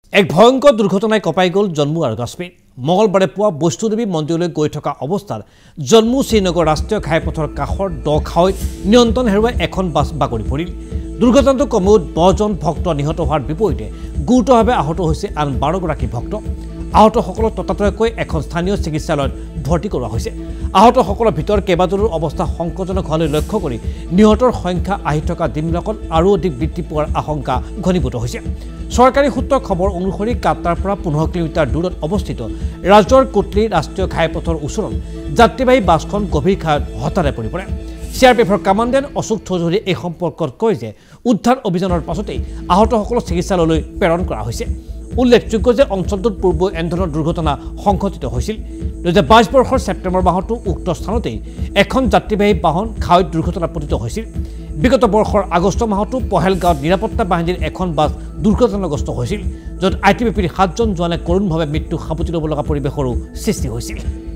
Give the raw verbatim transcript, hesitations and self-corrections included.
এক ভয়ংকৰ দুৰ্ঘটনাই কঁপাই গ'ল জম্মু আৰু কাশ্মীৰ। মঙলবাৰে পুৱা বৈষ্ণোদেৱী মন্দিৰলৈ গৈ থকা অৱস্থাত জম্মু শ্ৰীনগৰ ৰাষ্ট্ৰীয় ঘাইপথৰ কাষৰ দ খাৱৈত নিয়ন্ত্ৰণ হেৰুৱাই এখন বাছ বাগৰি পৰিল। দুৰ্ঘটনাটো কমেও দহজন ভক্ত নিহত হোৱাৰ বিপৰীতে গুৰুতৰভাৱে আহত হৈছে আন বাৰগৰাকী ভক্ত। আহতসকলক ততাতৈয়াকৈ এখন স্থানীয় চিকিৎসালয়ত ভৰ্তি কৰোৱা হৈছে। আহতসকলৰ ভিতৰত কেইবাজনৰ অৱস্থা সংকটজনক হোৱালৈ লক্ষ্য কৰি নিহতৰ সংখ্যা আহি থকা দিনবিলাকত আৰু অধিক বৃদ্ধি পোৱাৰ আশংকা ঘনীভূত হৈছে। চৰকাৰী সূত্ৰৰ খবৰ অনুসৰি কাট্টাৰ পৰা পোন্ধৰ কিলোমিটাৰ দূৰত অৱস্থিত ৰাজৰ কোটলি ৰাষ্ট্ৰীয় ঘাইপথৰ ওচৰত যাত্ৰীবাহী বাছখন গভীৰ খাৱৈত হঠাতে পৰি পৰে। চি আৰ পি এফৰ কামাণ্ডেণ্ট অশোক চৌধুৰীয়ে এই সম্পৰ্কত কয় যে উদ্ধাৰ অভিযানৰ পাছতেই আহতসকলক চিকিৎসালয়লৈ প্ৰেৰণ কৰা হৈছে। উল্লেখযোগ্য যে অঞ্চলটোত পূৰ্বে এনেধৰণৰ দুৰ্ঘটনা সংঘটিত হৈছিল। দুহেজাৰ বাইছ বৰ্ষৰ ছেপ্টেম্বৰ মাহতো উক্ত স্থানতেই এখন যাত্ৰীবাহী বাহন খাৱৈত দুৰ্ঘটনাত পতিত হৈছিল। বিগত বৰ্ষৰ আগষ্ট মাহতো পহেলগাঁৱত নিৰাপত্তা বাহিনীৰ এখন বাছ দুৰ্ঘটনাগ্ৰস্ত হৈছিল, য'ত আই টি বি পিৰ সাতজন জোৱানে কৰুণভাৱে মৃত্যু সাবটি ল'ব লগা পৰিৱেশৰো সৃষ্টি হৈছিল।